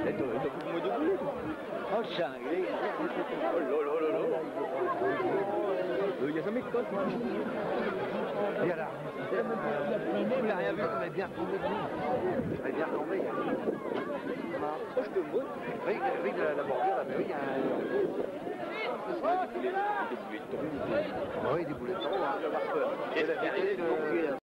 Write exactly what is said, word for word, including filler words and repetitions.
T'as beaucoup de boulot. Oh, cinglé. Oh là là là là. Il y a jamais de potes. Il y a là. Il n'a rien vu, on est bien retombé. On est bien retombé. Oh, je te montre. Oui, oui, de la bordure, là, mais oui, il y a un... Des boulets de thon. Oui, des boulets de thon. Et la vérité,